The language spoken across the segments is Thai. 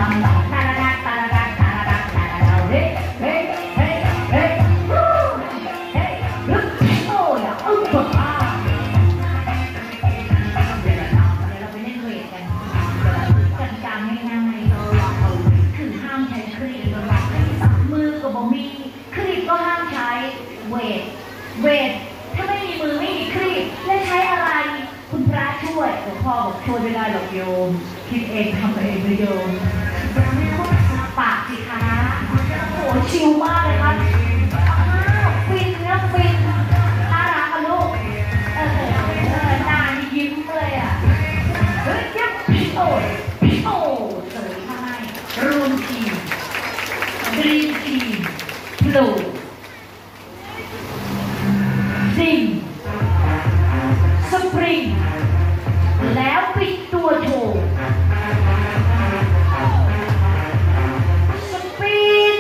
เวทถ้าไม่มีมือไม่มีครีบและใช้อะไรคุณพระช่วยหลวงพ่อบอกช่วยไม่ได้หรอกโยมคิดเองทำเองเลยโยมปากสิคะโอ้ชิลมากเลยครับฟินนะฟินน่ารักอะลูกหน้ายิ้มเลยอ่ะเฮ้ยยิ้มโอ้เสยให้รูมทีมดรีมทีมพลูซิงสปริงแล้วปิดตัวโชว์สปีด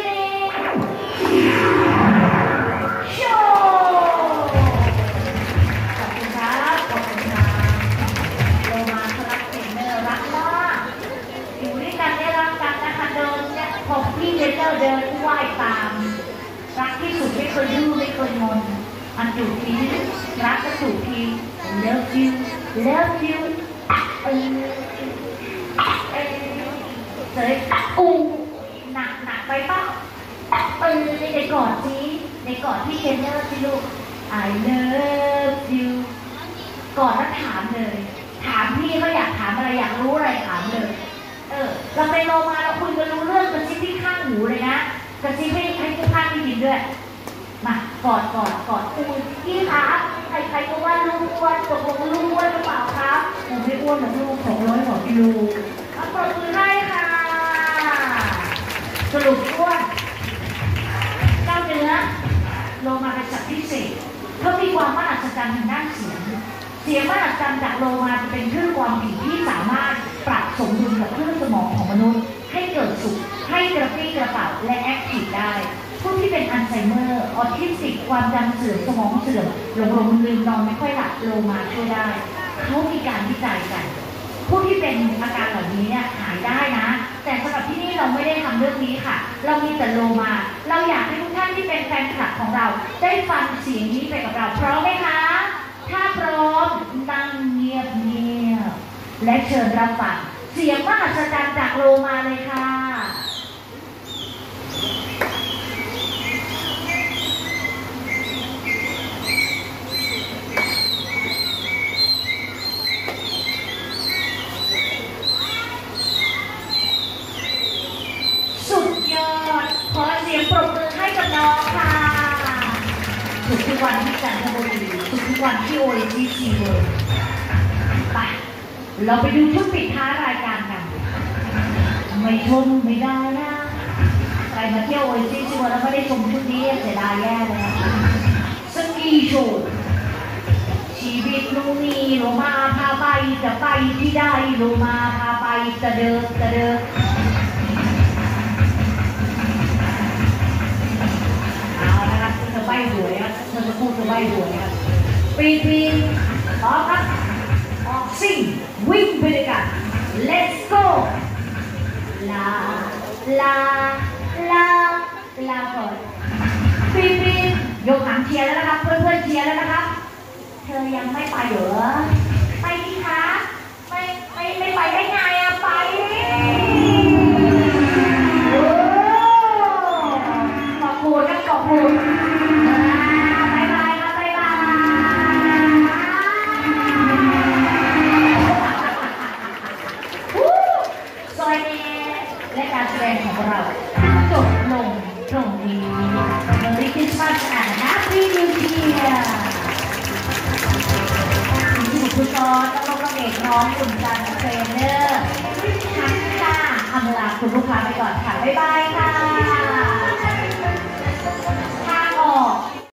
โชว์ขอบคุณครับขอบคุณครับโลมาสลักเทรนเนอร์รักมากอยู่ด้วยกันได้รักกันนะคะเดินเนี่ยพอพี่เทรนเนอร์เดินไหว้ตามรักที่สุดไม่เคยดื้อไม่เคยงอนอันจูบทีรักก็จูบที love you เสยหนักไปเปล่าในกอดนี้ในกอดที่เทรนเนอร์สิลูก I love you กอดแล้วถามเลยถามพี่เขาอยากถามอะไรอยากรู้อะไรถามเลยเราไปโลมาเราคุยกันรู้เรื่องกระซิบที่ข้างหูเลยนะกระซิบให้ทุกท่านได้ยินด้วยมากอดพี่คะใครก็ว่าลูกอ้วนตกลงลูกอ้วนหรือเปล่าครับผมไม่อ้วนหรอกลูก200 กว่ากิโลเอาปรบมือให้ค่ะสรุปอ้วนเจ้าเนื้อโลมาเป็นสัตว์พิเศษเขามีความมหัศจรรย์ทางด้านเสียงมหัศจรรย์จากโลมาจะเป็นคลื่นความถี่ที่สามารถปรับสมดุลกับคลื่นสมองของมนุษย์ให้เกิดสุขให้กระปรี้กระเป๋าและแอคทีฟได้ผู้ที่เป็นอัลไซเมอร์ออทิสติกความจำเสื่อมสมองเสื่อมหลงลืมนอนไม่ค่อยหลับโลมาช่วยได้เขามีการวิจัยกันผู้ที่เป็นอาการเหล่านี้เนี่ยหายได้นะแต่สำหรับที่นี่เราไม่ได้ทำเรื่องนี้ค่ะเรามีแต่โลมาเราอยากให้ทุกท่านที่เป็นแฟนคลับของเราได้ฟังเสียงนี้ไปกับเราพร้อมไหมคะถ้าพร้อมนั่งเงียบและเชิญรับฟังเสียงมหัศจรรย์จากโลมาเลยค่ะขอเสียงปรบมือให้กับน้องค่ะทุกวันที่จันทบุรีทุกวันที่โอเอซีซีเวิร์ไปเราไปดูชุดปิดท้ายรายการกันไม่ชมไม่ได้นะใครมาเที่ยวโอเอซีซีเวิร์แล้วไม่ได้ชมชุดนี้เสียดายแย่เลยนะสกีโชว์ชีวิตลูมีโลมาพาไปจะไปที่ใดโลมาพาไปจะเดินใบหวยครับเธอจะพูดจะใบหวยครับปีต่อครับออกซิ่งวิ่งไปด้วยกัน let's go ลาก่อนปียกหางเชียร์แล้วนะครับเพื่อนเชียร์แล้วนะครับเธอยังไม่ไปเหรอไปดิคะไม่ไปได้ไงอะไปขอบคุณนะขอบคุณและการแสดงของเราจบลงตรงนี้Merry Christmas and Happy New Year คุณกรต้องลงเอกน้องคุณจันทร์เทรนเนอร์ทั้งค่ะอำลาคุณลูกค้าไปก่อนค่ะบ๊ายบายค่ะ